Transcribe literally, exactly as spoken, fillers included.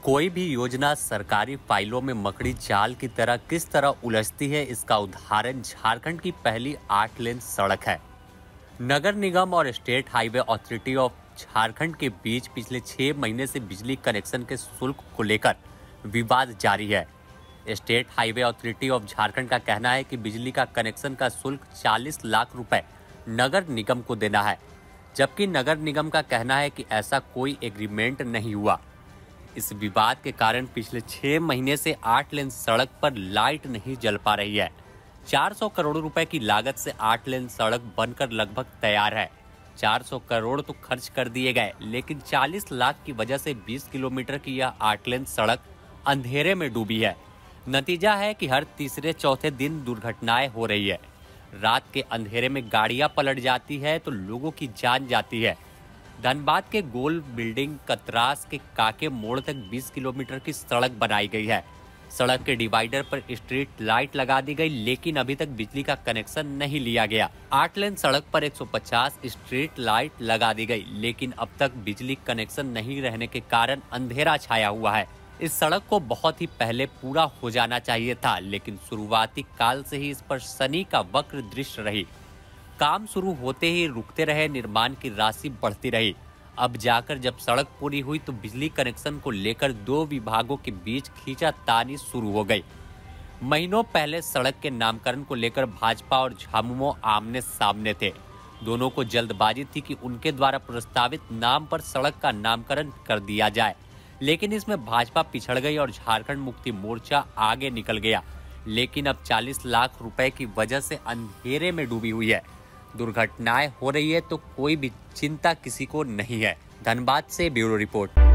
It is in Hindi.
कोई भी योजना सरकारी फाइलों में मकड़ी जाल की तरह किस तरह उलझती है, इसका उदाहरण झारखंड की पहली आठ लेन सड़क है। नगर निगम और state highway authority of Jharkhand के बीच पिछले छह महीने से बिजली कनेक्शन के शुल्क को लेकर विवाद जारी है। State highway authority of Jharkhand का कहना है कि बिजली का कनेक्शन का शुल्क चालीस लाख रुपए नगर निगम को देना है, जबकि नगर निगम का कहना है कि ऐसा कोई एग्रीमेंट नहीं हुआ। इस विवाद के कारण पिछले छह महीने से आठ लेन सड़क पर लाइट नहीं जल पा रही है। चार सौ करोड़ रुपए की लागत से आठ लेन सड़क बनकर लगभग तैयार है। चार सौ करोड़ तो खर्च कर दिए गए, लेकिन चालीस लाख की वजह से बीस किलोमीटर की यह आठ लेन सड़क अंधेरे में डूबी है। नतीजा है कि हर तीसरे चौथे दिन दुर्घटनाएं हो रही है। रात के अंधेरे में गाड़ियां पलट जाती है तो लोगों की जान जाती है। धनबाद के गोल बिल्डिंग कतरास के काके मोड़ तक बीस किलोमीटर की सड़क बनाई गई है। सड़क के डिवाइडर पर स्ट्रीट लाइट लगा दी गई, लेकिन अभी तक बिजली का कनेक्शन नहीं लिया गया। आठ लेन सड़क पर एक सौ पचास स्ट्रीट लाइट लगा दी गई, लेकिन अब तक बिजली कनेक्शन नहीं रहने के कारण अंधेरा छाया हुआ है। इस सड़क को बहुत ही पहले पूरा हो जाना चाहिए था, लेकिन शुरुआती काल से ही इस पर शनि का वक्र दृश्य रही। काम शुरू होते ही रुकते रहे, निर्माण की राशि बढ़ती रही। अब जाकर जब सड़क पूरी हुई तो बिजली कनेक्शन को लेकर दो विभागों के बीच खींचातानी शुरू हो गई। महीनों पहले सड़क के नामकरण को लेकर भाजपा और झामुमो आमने सामने थे। दोनों को जल्दबाजी थी कि उनके द्वारा प्रस्तावित नाम पर सड़क का नामकरण कर दिया जाए, लेकिन इसमें भाजपा पिछड़ गई और झारखंड मुक्ति मोर्चा आगे निकल गया। लेकिन अब चालीस लाख रुपए की वजह से अंधेरे में डूबी हुई है। दुर्घटनाएं हो रही है तो कोई भी चिंता किसी को नहीं है। धनबाद से ब्यूरो रिपोर्ट।